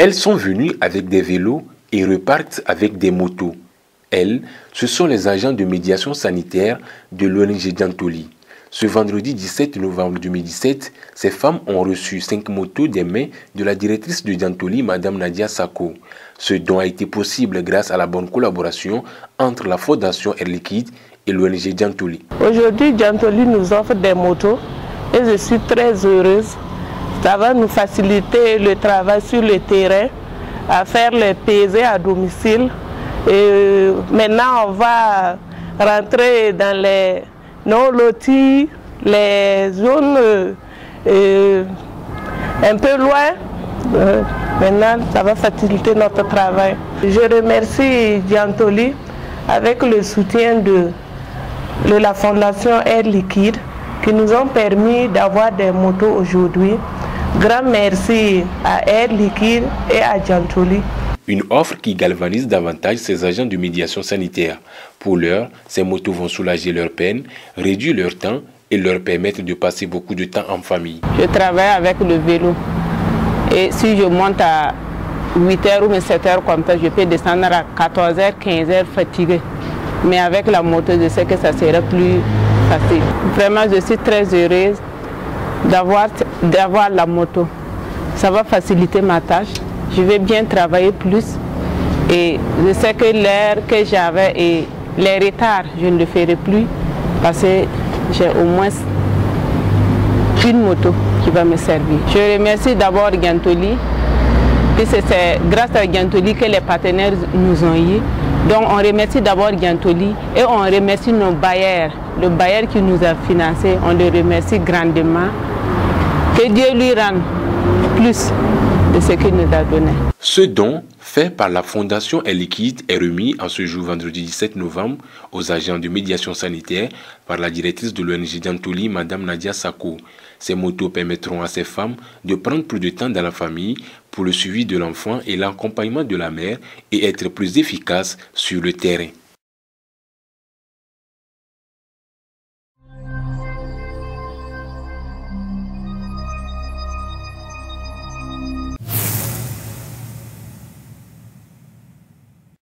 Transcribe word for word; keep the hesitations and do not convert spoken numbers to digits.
Elles sont venues avec des vélos et repartent avec des motos. Elles, ce sont les agents de médiation sanitaire de l'O N G Diantoli. Ce vendredi dix-sept novembre deux mille dix-sept, ces femmes ont reçu cinq motos des mains de la directrice de Diantoli, Mme Nadia Sako. Ce don a été possible grâce à la bonne collaboration entre la Fondation Air Liquide et l'O N G Diantoli. Aujourd'hui, Diantoli nous offre des motos et je suis très heureuse. Ça va nous faciliter le travail sur le terrain, à faire les P S E à domicile. Et maintenant, on va rentrer dans les non-lotis, les zones euh, un peu loin. Euh, maintenant, ça va faciliter notre travail. Je remercie Diantoli avec le soutien de, de la Fondation Air Liquide qui nous ont permis d'avoir des motos aujourd'hui. Grand merci à Air Liquide et à Diantoli. Une offre qui galvanise davantage ces agents de médiation sanitaire. Pour l'heure, ces motos vont soulager leur peine, réduire leur temps et leur permettre de passer beaucoup de temps en famille. Je travaille avec le vélo et si je monte à huit heures ou sept heures comme ça, je peux descendre à quatorze heures, quinze heures fatigué. Mais avec la moto, je sais que ça sera plus facile. Vraiment, je suis très heureuse d'avoir d'avoir la moto. Ça va faciliter ma tâche. Je vais bien travailler plus et je sais que l'heure que j'avais et les retards, je ne le ferai plus parce que j'ai au moins une moto qui va me servir. Je remercie d'abord Diantoli, puisque c'est grâce à Diantoli que les partenaires nous ont eu. Donc on remercie d'abord Diantoli et on remercie nos bailleurs, le bailleur qui nous a financés, on le remercie grandement. Que Dieu lui rende plus de ce qu'il nous a donné. Ce don fait par la Fondation Air Liquide est remis en ce jour vendredi dix-sept novembre aux agents de médiation sanitaire par la directrice de l'O N G Diantoli, Mme Nadia Sako. Ces motos permettront à ces femmes de prendre plus de temps dans la famille pour le suivi de l'enfant et l'accompagnement de la mère et être plus efficaces sur le terrain.